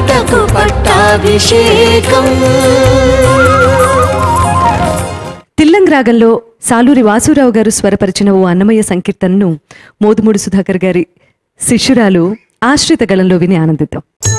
పతకు పట్టాభిషేకం. తిల్లంగ్ రాగంలో సాలూరి వాసురావు గారు స్వరపరిచిన ఓ అన్నమయ్య సంకీర్తనను మోదుమూడి సుధాకర్ గారి శిష్యురాలు ఆశ్రిత గళంలో విని ఆనందిద్దాం.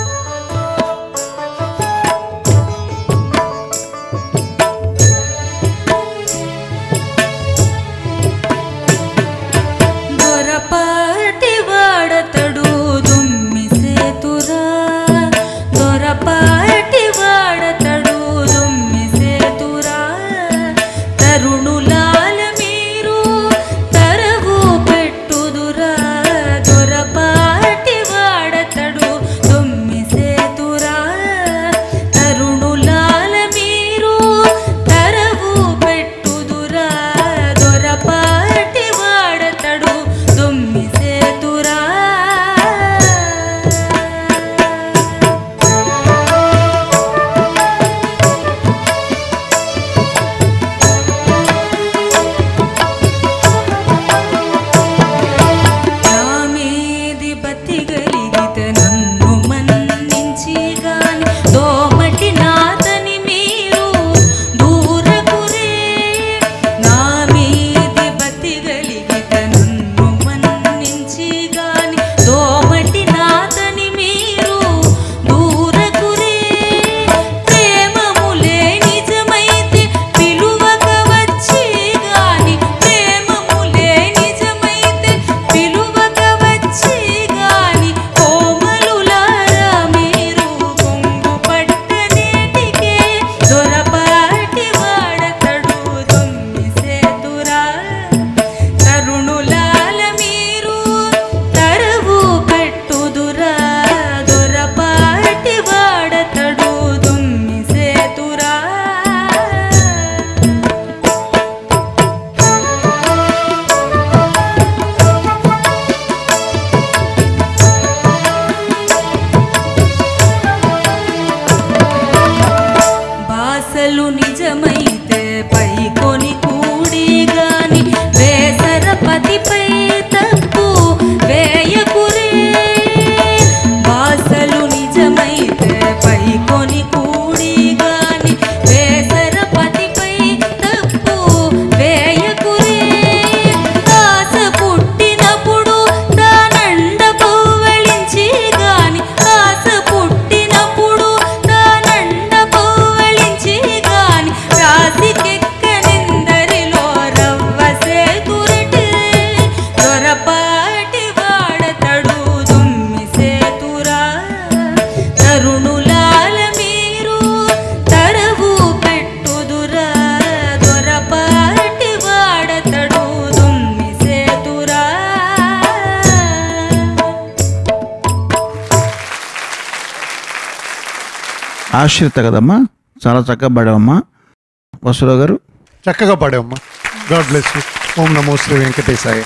ఆశ్రిత కదమ్మా, చాలా చక్కగా పాడావమ్మా. వసురావు గారు చక్కగా పాడావమ్మా. God bless you. ఓం నమో శ్రీ వెంకటేశాయ.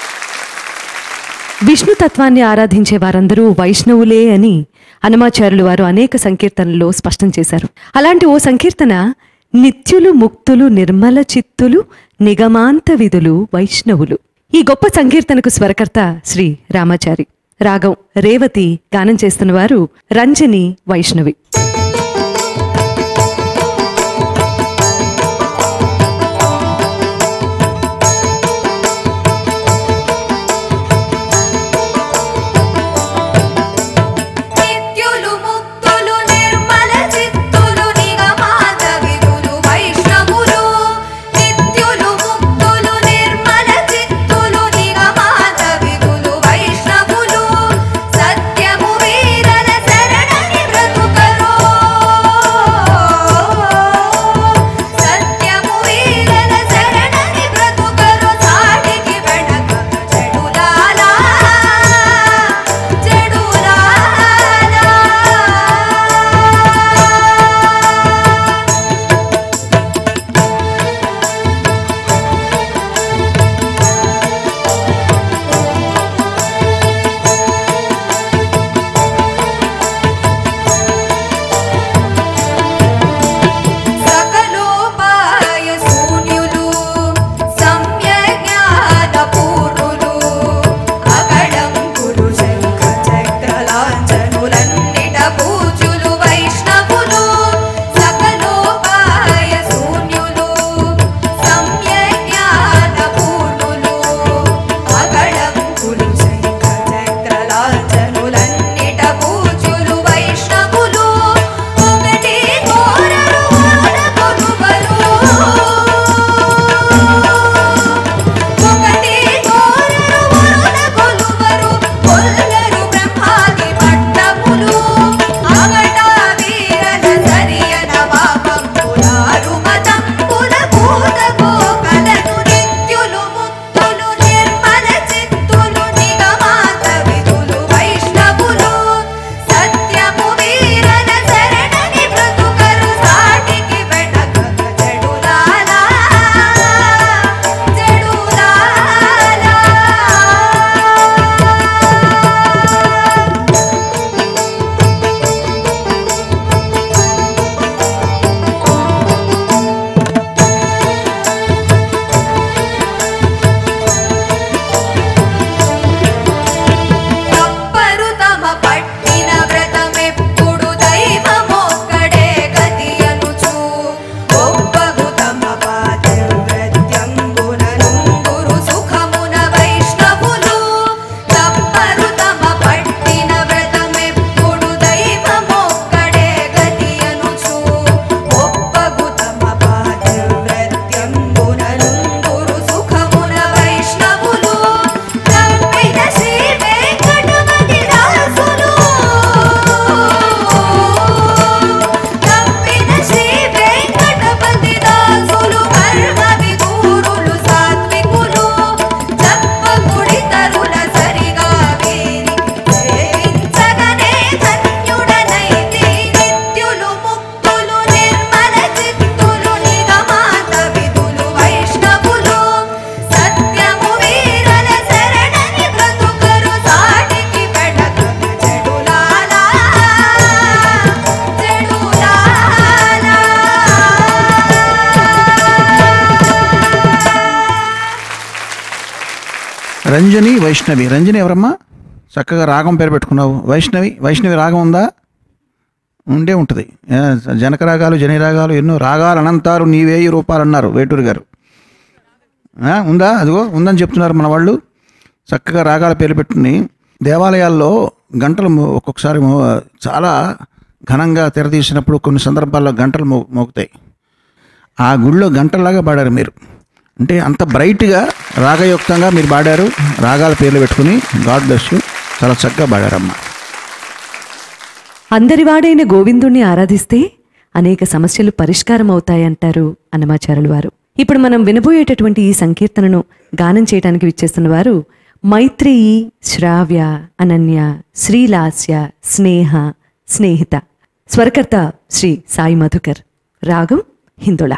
విష్ణుతత్వాన్ని ఆరాధించే వారందరూ వైష్ణవులే అని అన్నమాచార్యులు వారు అనేక సంకీర్తనల్లో స్పష్టం చేశారు. అలాంటి ఓ సంకీర్తన నిత్యులు ముక్తులు నిర్మల చిత్తులు నిగమాంత విధులు వైష్ణవులు. ఈ గొప్ప సంకీర్తనకు స్వరకర్త శ్రీ రామాచారి. రాగం రేవతి. గానం చేస్తున్న వారు రంజని వైష్ణవి. సత్యము వీరన శరణని బ్రతుకరు రంజని వైష్ణవి. రంజని ఎవరమ్మా? చక్కగా రాగం పేరు పెట్టుకున్నావు. వైష్ణవి రాగం ఉందా? ఉండే ఉంటుంది. జనక రాగాలు, జని రాగాలు, ఎన్నో రాగాలు అనంతారు నీవేయి రూపాలు అన్నారు వేటూరి గారు. ఉందా? అదిగో ఉందని చెప్తున్నారు మన వాళ్ళు. చక్కగా రాగాల పేరు పెట్టుకుని దేవాలయాల్లో గంటలు ఒక్కొక్కసారి చాలా ఘనంగా తెరతీసినప్పుడు కొన్ని సందర్భాల్లో గంటలు మోగుతాయి. ఆ గుళ్ళో గంటల్లాగా పాడారు మీరు. అంటే అంత బ్రైట్గా రాగయుక్తంగా మీరు పాడారు. రాగాల పేర్లు పెట్టుకుని. God bless you. చాలా చక్కగా పాడారమ్మా. అందరివాడైన గోవిందుణ్ణి ఆరాధిస్తే అనేక సమస్యలు పరిష్కారం అవుతాయంటారు అన్నమాచార్యులు వారు. ఇప్పుడు మనం వినబోయేటటువంటి ఈ సంకీర్తనను గానం చేయడానికి విచ్చేస్తున్న వారు మైత్రేయి, శ్రావ్య, అనన్య, శ్రీలాస్య, స్నేహ, స్నేహిత. స్వరకర్త శ్రీ సాయి మధుకర్. రాగం హిందోళ.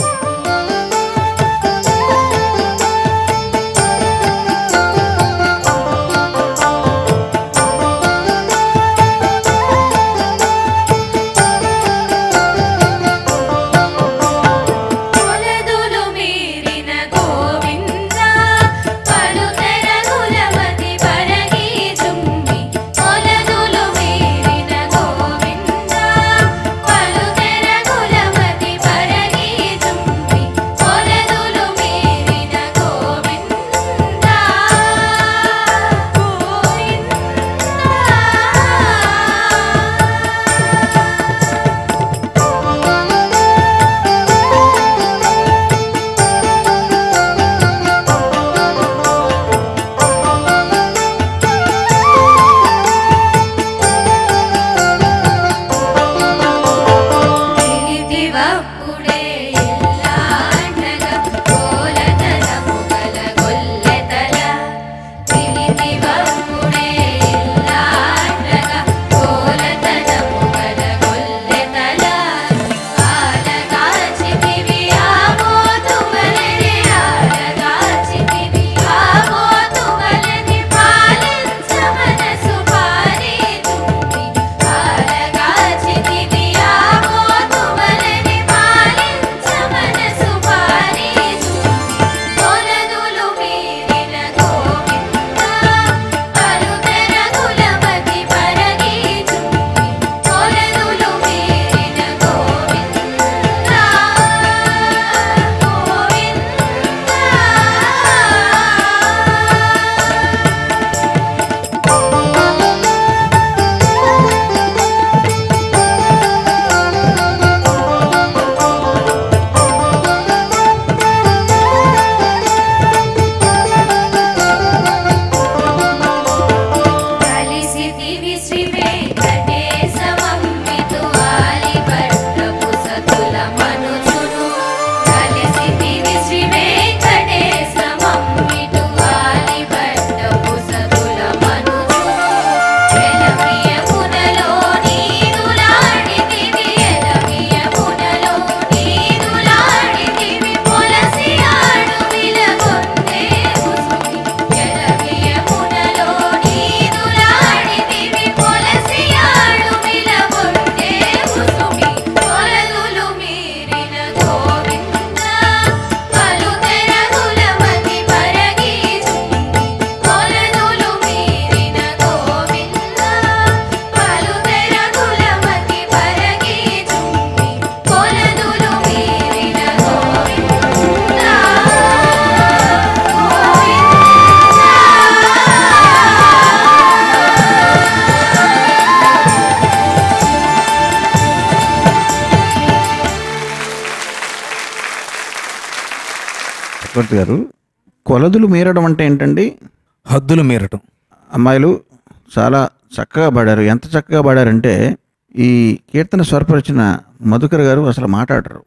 చక్రవర్తి గారు, కొలదులు మీరడం అంటే ఏంటండి? హద్దులు మీరటం. అమ్మాయిలు చాలా చక్కగా పాడారు. ఎంత చక్కగా పాడారంటే ఈ కీర్తన స్వరపరిచిన మధుకర్ గారు అసలు మాట్లాడరు.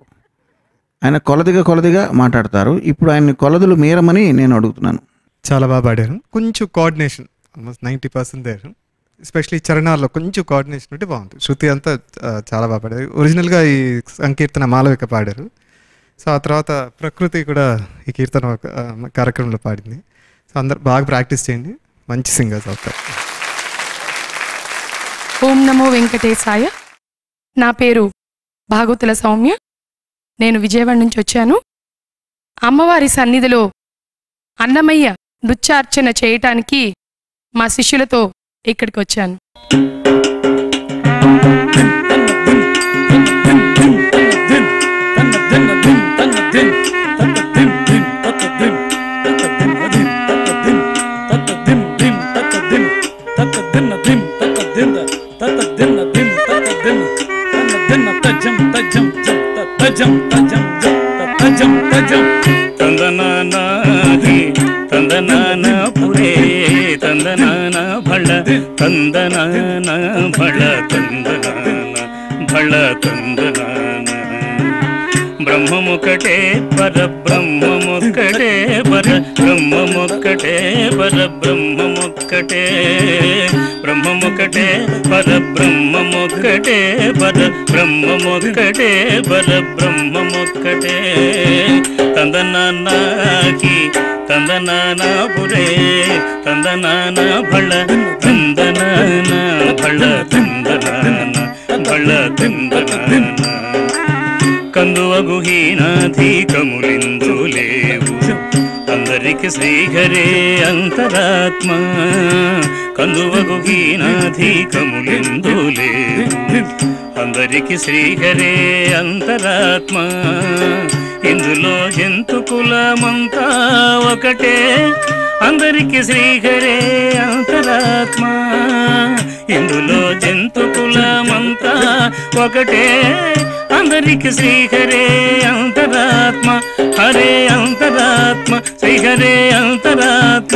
ఆయన కొలదిగా మాట్లాడతారు. ఇప్పుడు ఆయన్ని కొలదులు మీరమని నేను అడుగుతున్నాను. చాలా బాగా పాడారు. కొంచెం కోఆర్డినేషన్ ఆల్మోస్ట్ 90% దేరు. ఎస్పెషలీ చరణాల్లో కొంచెం కోఆర్డినేషన్ ఉంటే బాగుంటుంది. శృతి అంతా చాలా బాగా పాడారు. ఒరిజినల్గా ఈ సంకీర్తన మాలవిక పాడారు. సో ఆ తర్వాత ప్రకృతి కూడా ఈ కీర్తన కార్యక్రమంలో పాడింది. సో అందరు బాగా ప్రాక్టీస్ చేయండి, మంచి సింగర్స్ అవుతారు. ఓం నమో వెంకటేశాయ. నా పేరు భాగవతుల సౌమ్య. నేను విజయవాడ నుంచి వచ్చాను. అమ్మవారి సన్నిధిలో అన్నమయ్య నృత్యార్చన చేయటానికి మా శిష్యులతో ఇక్కడికి వచ్చాను. తందనానాది తందనాన పురే తందనాన భళ తందనాన భళ తందనాన భళ తందనాన బ్రహ్మముకటే పరబ్రహ్మముకటే పరబ్రహ్మముకటే పరబ్రహ్మముకటే బ్రహ్మముకటే పరబ్రహ్మముకటే పరబ్రహ్మముకటే పరబ్రహ్మముకటే తందనానాకి తందనాన పురే తందనాన భళ తందనాన భళ తందనాన భళ తందనాన కందువగు హీనాధికములిందు లేవు అందరికి శ్రీహరే అంతరాత్మ కందువగు హీనాధికములిందు లేవు అందరికి శ్రీహరే అంతరాత్మ ఇందులో జంతు కులమంతా ఒకటే అందరికి శ్రీహరే అంతరాత్మ ఇందులో జంతు కులమంతా ఒకటే అందరికి శ్రీహరే అంతరాత్మ హరే అంతరాత్మ శ్రీహరే అంతరాత్మ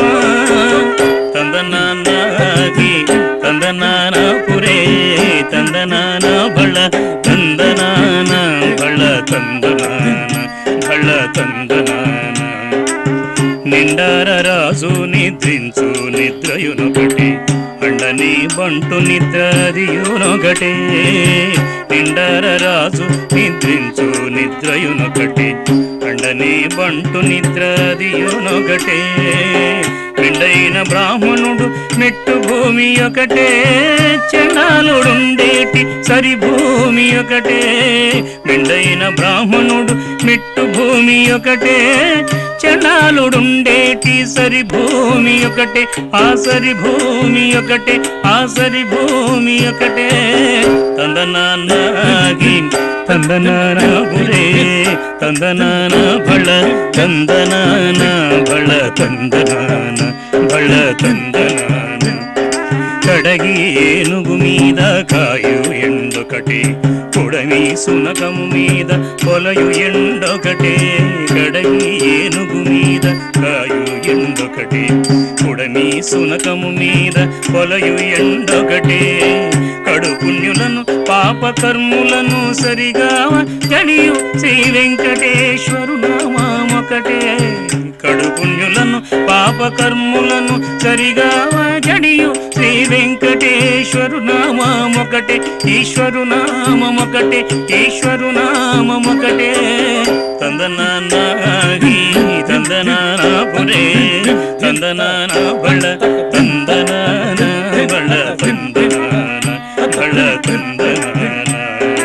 తందనానాది తందనాన పురే తందనాన భళ తందనాన భళ తందనాన భళ తందనాన నిండార రాజు నిద్రించు నిద్రయునొకటి అండని బంటు నిద్రదియునొకటే నిండార రాజు నిద్రించు నిద్రయునొకటి అండని బంటు నిద్రదియునొకటే పిండైన బ్రాహ్మణుడు మెట్టు భూమి ఒకటే చండాలుడుండేటి సరి భూమి ఒకటే పిండైన బ్రాహ్మణుడు మెట్టు భూమి ఒకటే చండాలుడుండేటి సరి భూమి ఒకటే ఆ సరి భూమి ఒకటే ఆ సరి భూమి ఒకటే తందనానాగి తందనాన పురే తందనాన భళ తందనాన భళ తందనాన భళ తందనాన కడగి ఏనుగు మీద కాయు ఎండొకటి పొడమి సునకము మీద పొలయు ఎండొకటే కడగి ఏనుగు మీద కాయు ఎండొకటి పొడమి సునకము మీద పొలయు ఎండొకటే కడు పుణ్యులను పాప కర్ములను సరిగా జడియు శ్రీ వెంకటేశ్వరు నామొకటే కడు పుణ్యులను పాప కర్ములను సరిగా జడియు శ్రీ వెంకటేశ్వరు నామొకటే ఈశ్వరు నామొకటే ఈశ్వరు నామొకటే తందనానాగి తందనాన పురే తందనాన భళ తందనాన భళ తందనాన భళ తందనాన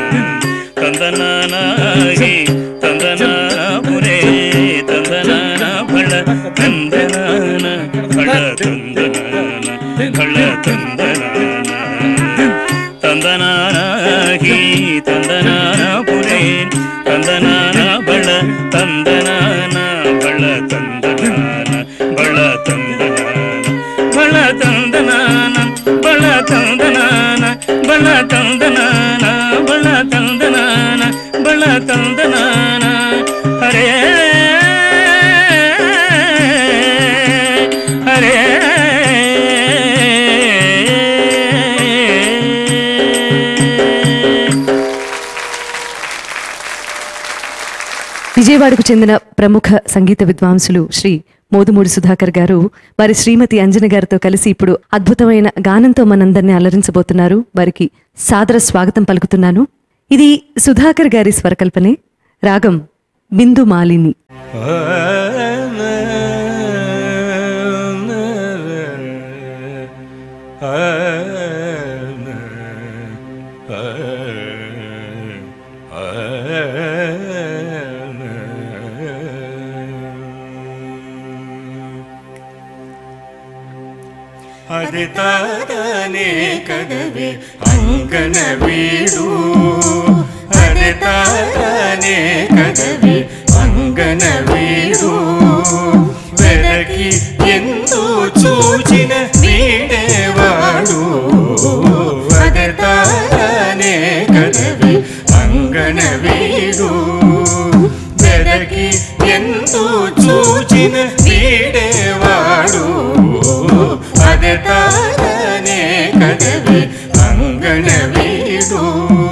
తందనానాగి తందనాన పురే తందనాన భళ తందనాన భళ తందనాన భళ తందనాన తందనానాగి తందనాన పురే తందనాన భళ తందనాన భళ తందనాన భళ తందనాన భళ తందనాన భళ తందనాన భళ తందనాన భళ తందనాన భళ తందనాన హరే హరే విజయవాడకు చెందిన ప్రముఖ సంగీత విద్వాంసులు శ్రీ మోదుమూడి సుధాకర్ గారు వారి శ్రీమతి అంజన గారితో కలిసి ఇప్పుడు అద్భుతమైన గానంతో మనందరినీ అలరించబోతున్నారు. వారికి సాదర స్వాగతం పలుకుతున్నాను. ఇది సుధాకర్ గారి స్వరకల్పనే. రాగం బిందు మాలిని. అది తానే కదవే అంగన వీడు అది తానే కదవే అంగన వీడు వెదకి ఎందు చూచిన వీడేవాడు అది తానే కదవే అంగన వీడు వెదకి ఎందు చూచిన వీడేవాడు అది తానే కదవే అంగన వీడు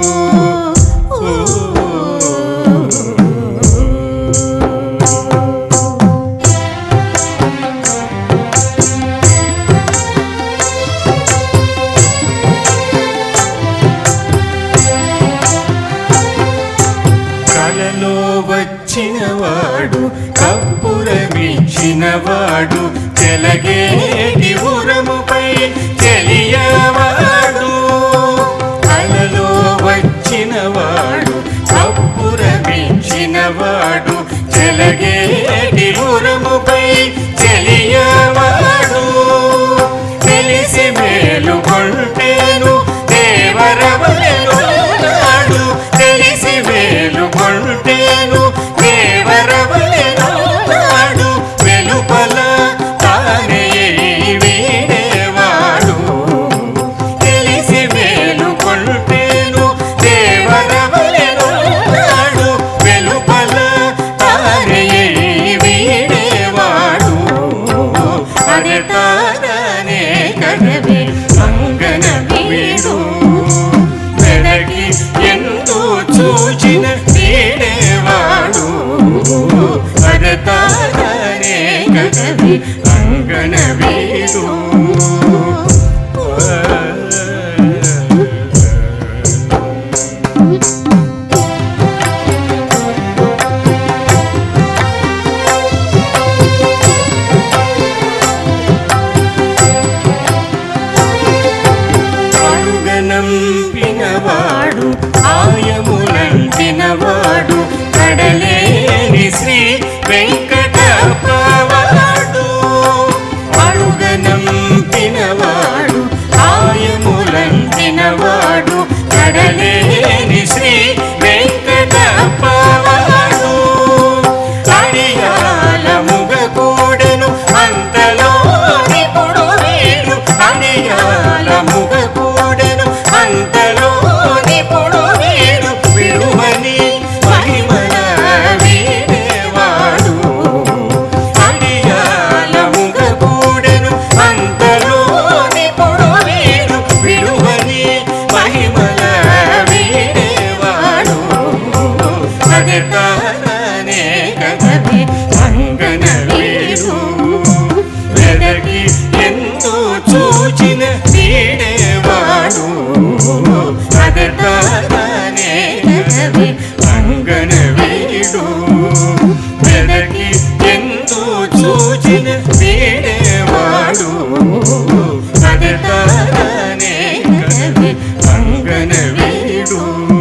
కలలో వచ్చినవాడు కప్పురమిచ్చినవాడు చెలగేటి ఉరముపై చెలియవాడు కలలో వచ్చినవాడు కప్పురమిచ్చినవాడు చెలగేటి ఉరముపై చెలియవాడు తెలిసి మేలుకొంటేను దేవరవలెనున్నాడు తెలిసి మేలుకొంటేను దేవరవలెనున్నాడు వెలుపల తానే వీడేవాడు తెలిసి మేలుకొంటేను దేవరవలెనున్నాడు వెలుపల తానే వీడేవాడు అది తానే కదవే అంగన వీడు వెదకి ఎందు చూచిన వీడేవాడు అది తానే కదవే అంగన వీడు అడుగనంపినవాడు ఆయములంటినవాడు కడలేని శ్రీ వెంకటప్పవాడు అడుగనంపినవాడు ఆయములంటినవాడు కడలేని శ్రీ వెంకటప్పవాడు అడియాల ముగకూడెను అంతలో ఇప్పుడు వీడు అడియాల ముగకూడెను అంతలో ఇప్పుడు వీడు విడుమని మహిమల వీడేవాడు అడియాల ముగకూడెను అంతలో ఇప్పుడు వీడు విడుమని మహిమల వీడేవాడు అది తానే కదవే అంగన వీడు వెదకి ఎందు చూచిన వీడేవాడు అది తానే కదవే అంగన వీడు వెదకి ఎందు చూచిన వీడేవాడు అది తానే కదవే అంగన వీడు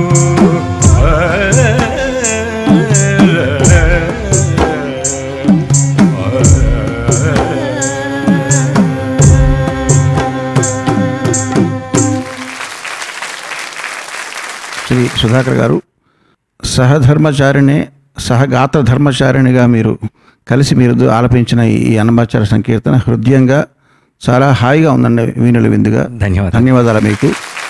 శ్రీ సుధాకర్ గారు సహధర్మచారిణి సహగాత ధర్మచారిణిగా మీరు కలిసి మీరు ఆలపించిన ఈ అన్నమాచార్య సంకీర్తన హృదయంగా చాలా హాయిగా ఉందండి వీణుల విందుగా ధన్యవాదాలు మీకు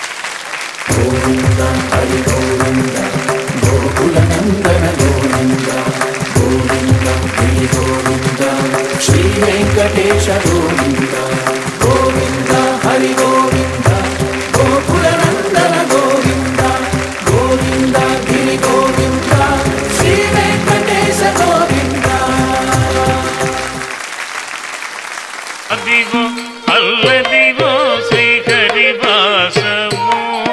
శ్రీ వెంకటేశ గోవింద గోవింద హరి గోవింద గోకుల నందన గోవింద గోవింద గిరి గోవింద శ్రీ వెంకటేశ గోవింద అదిగో అల్లదిగో శ్రీహరివాసము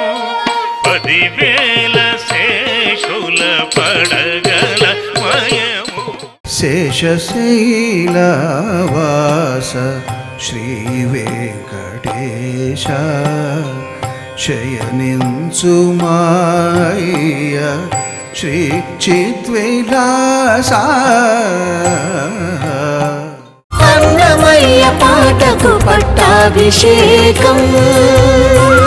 10,000 శేషుల పడగల మయము శేషశైలవాస శ్రీ వెంకటేశ శయనించుమాయ శ్రీ చిద్విలాస అన్నమయ్య పాటకు పట్టా पट्टाभिषेकम्